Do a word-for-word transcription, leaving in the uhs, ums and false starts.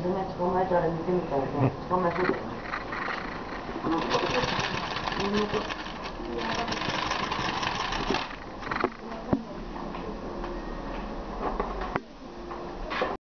スズメ捕まえたら見てみたらね、捕まえそうだよね。